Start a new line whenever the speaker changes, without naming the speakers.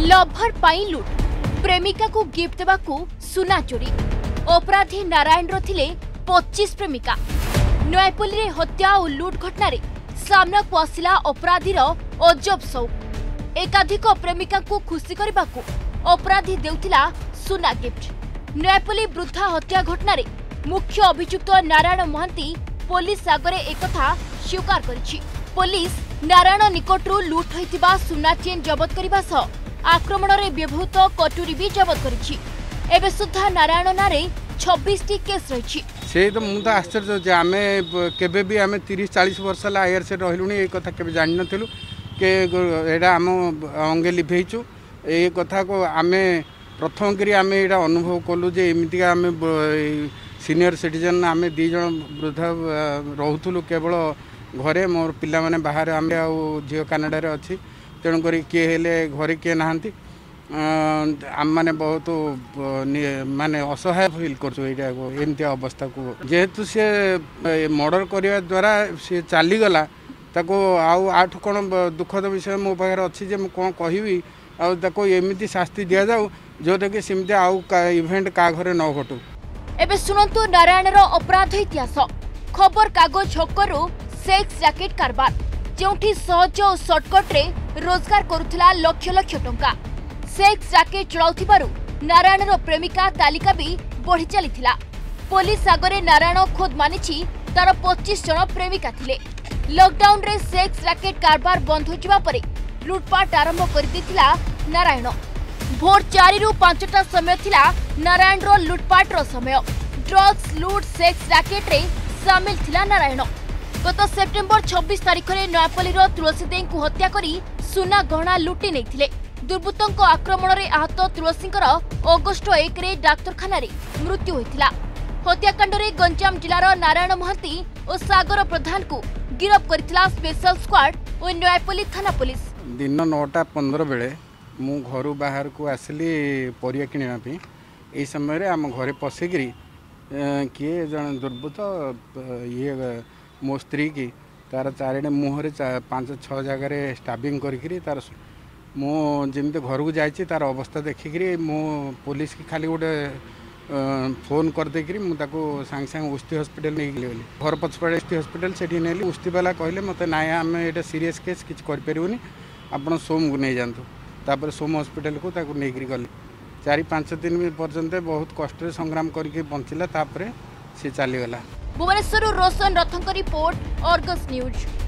Lover पाई लुट प्रेमिका को गिफ्ट देवाकू सुना चोरी अपराधी नारायण थिले 25 प्रेमिका नयापल्ली रे हत्या और लुट घटना रे सामना को आसिला अपराधीर अजब शौक एकाधिक प्रेमिका को खुशी करबाकू अपराधी देउथिला सुना गिफ्ट नयापल्ली वृद्धा हत्या घटना रे मुख्य अभियुक्त नारायण महांती पुलिस आगरे एकथा स्वीकार करिछि। पुलिस नारायण निकटरू लुट होइतिबा सुना चेन जबत करबा सह आक्रमण रे व्यवहृत कटुरी भी जबत करिछि। एबे सुद्धा नारायण नारे 26 टी केस रहिछि।
से तो मु तो आश्चर्य जे आमे केबे भी आमे 30-40 वर्ष ला आयर से रहलुनी ए कथा केबे जानि नथिलु के एडा हम अंगे लिभेइछु ए कथा को आमे प्रथम करी आमे एडा अनुभव कलु जे एमितिका आमे सीनियर सिटीजन आमे दी जण वृद्ध रहउथुलु केवल घरे मोर पिला माने बाहर आमे आ झियो कनाडा रे अछि तेणु करी के हेले घरे के नाहंती आम मैंने बहुत माने असहाय फिल करमती अवस्था को जेहेतु सी मर्डर करने द्वारा सी चलीगला ताको आठ कौन दुखद विषय मो पाखे अच्छी जे कौन कहबी आमती शास्ति दि जाऊ जोटा कि सेमती आउ इवेंट का घरे न घटू।
एबे सुनंतु नारायणर अपराध इतिहास खबर कागज छकरू सेक्स जैकेट कारबार जोठी सहज और सर्टकट रे रोजगार करुथिला लक्ष लक्ष टंका सेक्स जैकेट चलाउथिबारु नारायणर प्रेमिका तालिका भी बढ़ी चलीथिला। पुलिस आगरे नारायण खोद मानिछि तार 25 जन प्रेमिका थिले। लॉकडाउन रे सेक्स जैकेट कारबार बंद होजिबा परे लुटपाट आरंभ कर दिथिला नारायण। भोर 4 रु 5टा समय थिला नारायणर लुटपाटर समय। ड्रग्स लूट सेक्स जैकेट रे शामिल थिला नारायण। गत सेप्टेम्बर 26 तारिख रे नयापल्लीर तुलसी देई को हत्या करी सुना गहना लुटी नैथिले। दुर्बृत्तों आक्रमण रे आहत तुलसींकर अगस्ट 1 रे डाक्तरखाना रे मृत्यु होइथिला। हत्याकांड रे गंजाम जिलार नारायण महांती और सागर प्रधान को गिरफ्त करथिला स्पेशल स्क्वाड और नयापल्ली थाना पुलिस।
दिन 9:15 बेले मु घर बाहर को आसली परिया किणा पे ए समय रे आम घरे पसिकरी किए जन दुर्बृत्त ये मो स्त्री की तार चारिडे मुहरे 5-6 जगह स्टाबिंग करी तार मो जमी घर को जाइए तार अवस्था देखिकी मो पुलिस की खाली गोटे फोन कर देकरी मुझे सांगे सांगे उस्ती हॉस्पिटल नहीं गली घर पछपड़े उस्ती हॉस्पिटल से नेली उस्ती वाला कहले मत ना आम ये सीरीयस केस किसी करें आपड़ सोम को नहीं जातु तापर सोम हॉस्पिटल को नहीं गली 4-5 दिन पर्यंत बहुत कष्ट संग्राम करके बंचला तापर सी चलीगला।
भुवनेश्वर रोशन रथंक रिपोर्ट, अर्गस न्यूज।